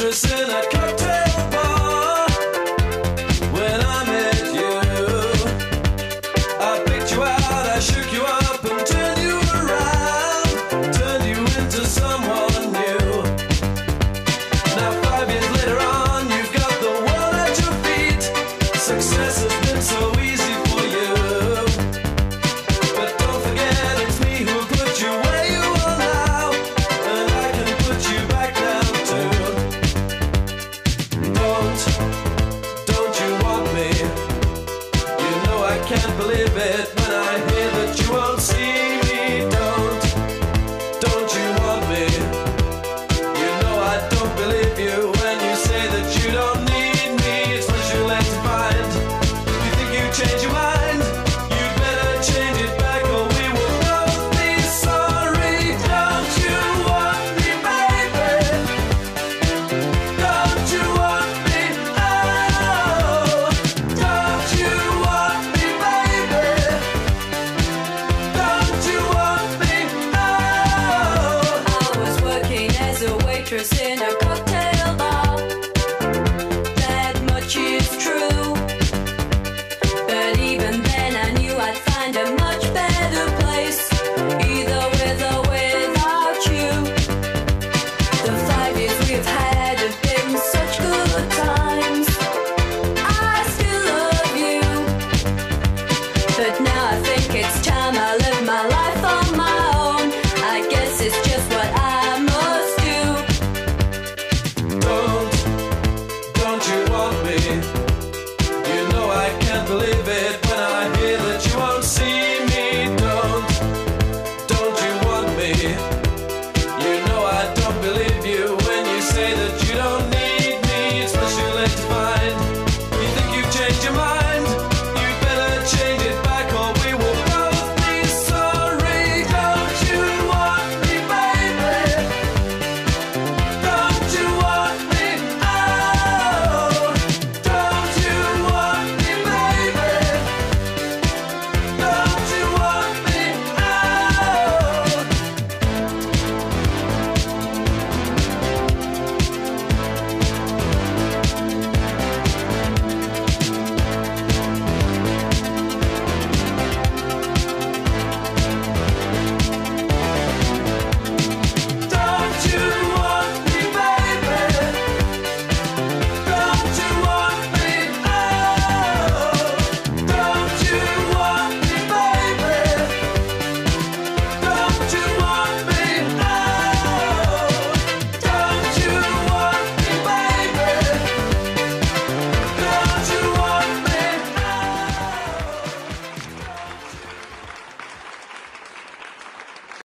waitress in a cocktail bar. When I met you, I picked you out, I shook you up and turned you around, turned you into someone new. Now 5 years later on, you've got the world at your feet. Success has been so easy for you, but don't forget it's me who put you where you are now, and I can put you back down too. Don't you want me? You know I can't believe it when I hear that you won't see me. Don't you want me? You know I don't believe you when you say that you don't need me. It's much too late to find. You think you change your mind? You'd better change it back or we will both be sorry. Don't you want me, baby? Don't you want me? Oh, don't you want me, baby? Don't you want me? Oh, I was working as a waitress in a